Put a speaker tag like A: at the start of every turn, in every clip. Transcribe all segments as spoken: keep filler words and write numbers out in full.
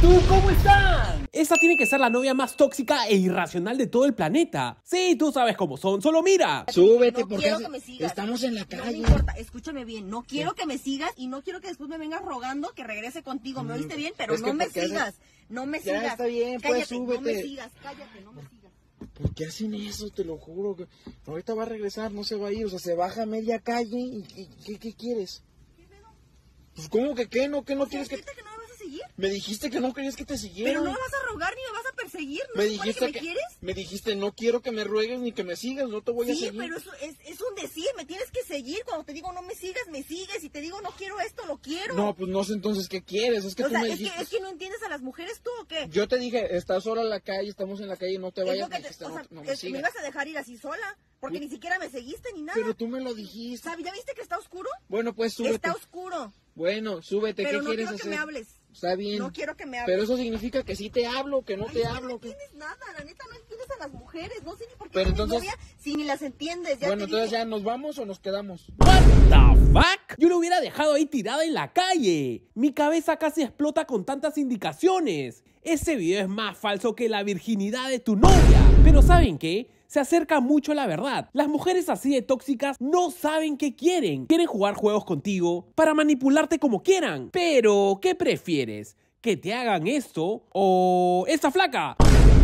A: ¿Tú cómo estás? Esa tiene que ser la novia más tóxica e irracional de todo el planeta. Sí, tú sabes cómo son, solo mira.
B: Súbete,
C: no
B: porque
C: quiero que me sigas.
B: Estamos en la calle.
C: No me importa, escúchame bien, no quiero que me sigas y no quiero que después me vengas rogando que regrese contigo. ¿Me oíste bien? Pero
B: Es que
C: no me
B: ¿por qué
C: sigas,
B: haces?
C: no me
B: Ya
C: sigas.
B: está bien, pues,
C: cállate, no me
B: súbete.
C: sigas, cállate, no me sigas.
B: ¿Por qué hacen eso? Te lo juro. Que ahorita va a regresar, no se va a ir. O sea, se baja a media calle y, y ¿qué, qué quieres?
C: ¿Qué pedo?
B: Pues ¿cómo que qué? ¿No, que no
C: ¿O sea,
B: quieres que...?
C: ¿dijiste que no me vas a seguir?
B: Me dijiste que no querías que te siguiera.
C: Pero no me vas a rogar ni me vas a perseguir, ¿no
B: Me
C: se supone
B: dijiste
C: que me quieres?
B: Me dijiste, no quiero que me ruegues ni que me sigas, no te voy a
C: Sí,
B: seguir.
C: pero eso es, es un decir, me tienes que seguir. Cuando te digo no me sigas, me sigues. Y te digo no quiero esto, lo quiero.
B: No, pues no sé entonces qué quieres. Es que
C: o
B: tú
C: sea,
B: me
C: es que,
B: dijiste...
C: es que no entiendes a las mujeres tú o qué.
B: Yo te dije, estás sola en la calle, estamos en la calle, no te
C: Es
B: vayas.
C: lo que
B: Me
C: te-
B: dijiste,
C: o
B: no,
C: sea,
B: no me
C: es que me
B: sigas.
C: ibas a dejar ir así sola, porque
B: Sí.
C: ni siquiera me seguiste ni nada.
B: Pero tú me lo dijiste.
C: ¿Sabes? ¿Ya viste que está oscuro?
B: Bueno, pues súbete.
C: Está oscuro.
B: Bueno, súbete,
C: Pero
B: ¿qué
C: no
B: quieres
C: quiero que
B: hacer?
C: me hables.
B: Está bien.
C: No quiero que me hables.
B: Pero eso significa que sí te hablo, que no
C: Ay,
B: te
C: es que
B: hablo.
C: no
B: que-
C: entiendes nada, la neta no entiendes a las mujeres. No sé ni por qué
B: Pero
C: tienes
B: entonces-
C: novia si ni las entiendes. Ya
B: Bueno,
C: te
B: entonces
C: dije.
B: ya, ¿nos vamos o nos quedamos?
A: What the fuck? Yo lo hubiera dejado ahí tirada en la calle. Mi cabeza casi explota con tantas indicaciones. Ese video es más falso que la virginidad de tu novia. Pero ¿saben qué? Se acerca mucho a la verdad. Las mujeres así de tóxicas no saben qué quieren. Quieren jugar juegos contigo para manipularte como quieran. Pero, ¿qué prefieres? ¿Que te hagan esto o esta flaca?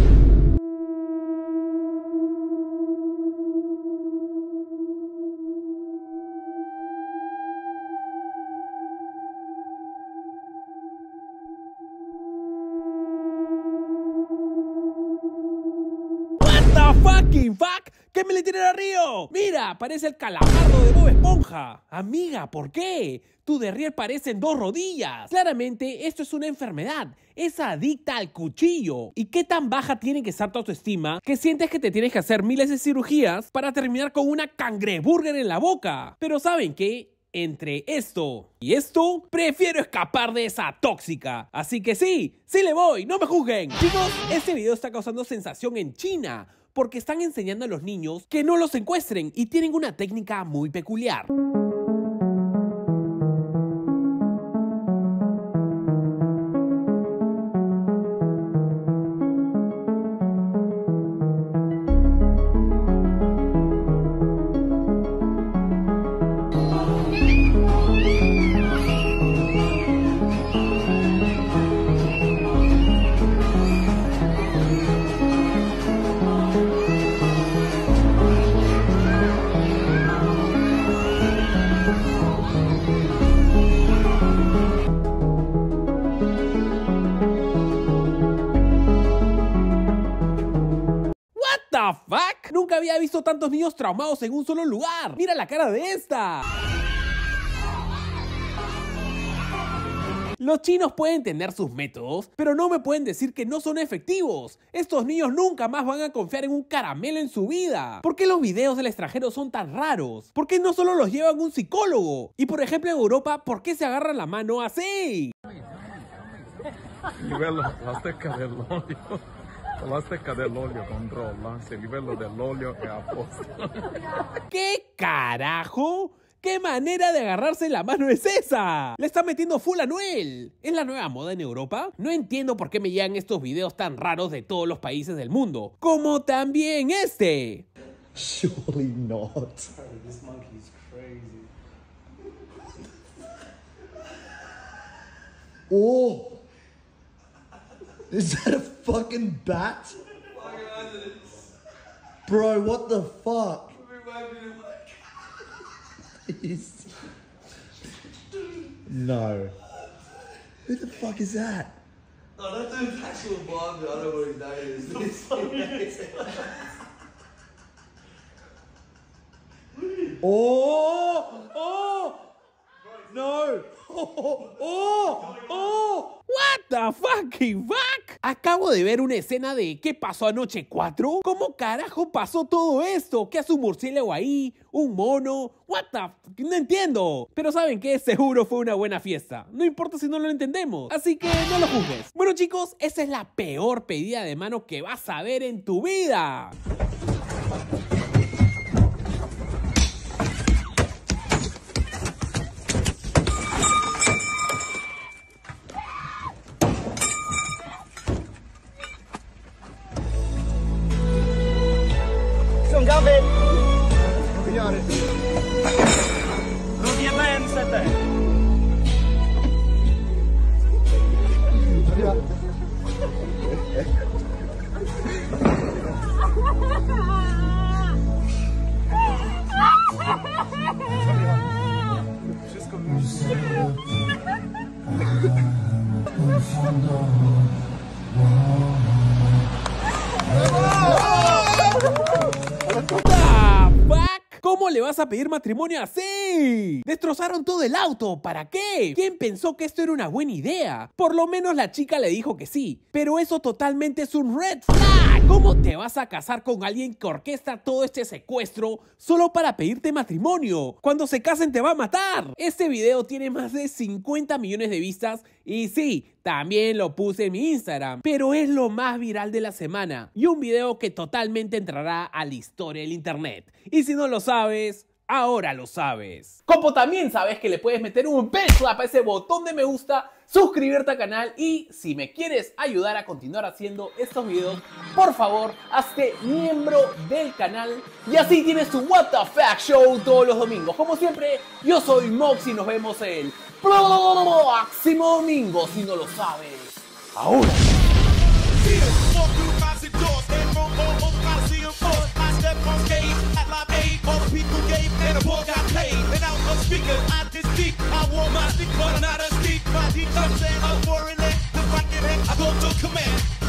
A: What the fucking fuck? ¿Qué me le tiran a Río? Mira, parece el calamardo de Bob Esponja. Amiga, ¿por qué? Tu derrier parece en dos rodillas. Claramente, esto es una enfermedad. Es adicta al cuchillo. ¿Y qué tan baja tiene que estar tu autoestima que sientes que te tienes que hacer miles de cirugías para terminar con una cangreburger en la boca? Pero ¿saben qué? Entre esto y esto, prefiero escapar de esa tóxica. Así que sí, sí le voy, no me juzguen. Chicos, este video está causando sensación en China porque están enseñando a los niños que no los secuestren y tienen una técnica muy peculiar. What the fuck? Nunca había visto tantos niños traumados en un solo lugar. Mira la cara de esta. Los chinos pueden tener sus métodos, pero no me pueden decir que no son efectivos. Estos niños nunca más van a confiar en un caramelo en su vida. ¿Por qué los videos del extranjero son tan raros? ¿Por qué no solo los llevan un psicólogo? Y por ejemplo en Europa, ¿por qué se agarran la mano así?
D: Livello, la stecca dell'olio, la stecca dell'olio controlla se il livello dell'olio è a posto.
A: ¿Qué carajo? ¿Qué manera de agarrarse la mano es esa? Le está metiendo full a Noel. ¿Es la nueva moda en Europa? No entiendo por qué me llegan estos videos tan raros de todos los países del mundo. Como también este.
E: Surely not.
F: This monkey's crazy.
E: Oh! Is that a fucking bat? Bro, what the fuck? Please. No. Who the fuck is that?
F: Oh, that dude's actual Bond. I don't know what his name is.
E: Oh! Oh! No! Oh! Oh! Oh!
A: What the fucking fuck? Acabo de ver una escena de ¿qué pasó anoche cuatro? ¿Cómo carajo pasó todo esto? ¿Qué hace un murciélago ahí? ¿Un mono? What the f- No entiendo. Pero ¿saben qué? Seguro fue una buena fiesta. No importa si no lo entendemos. Así que no lo juzgues. Bueno chicos, esa es la peor pedida de mano que vas a ver en tu vida. ¿Cómo le vas a pedir matrimonio así? Destrozaron todo el auto, ¿para qué? ¿Quién pensó que esto era una buena idea? Por lo menos la chica le dijo que sí, pero eso totalmente es un red flag. ¿Cómo te vas a casar con alguien que orquesta todo este secuestro solo para pedirte matrimonio? Cuando se casen te va a matar. Este video tiene más de cincuenta millones de vistas y sí, también lo puse en mi Instagram, pero es lo más viral de la semana y un video que totalmente entrará a la historia del internet. Y si no lo sabes, ahora lo sabes. Como también sabes que le puedes meter un big slap a ese botón de me gusta, suscribirte al canal y si me quieres ayudar a continuar haciendo estos videos, por favor, hazte miembro del canal y así tienes tu What the Fuck Show todos los domingos. Como siempre, yo soy Mox y nos vemos el próximo domingo, si no lo sabes. Ahora.
G: I go to command.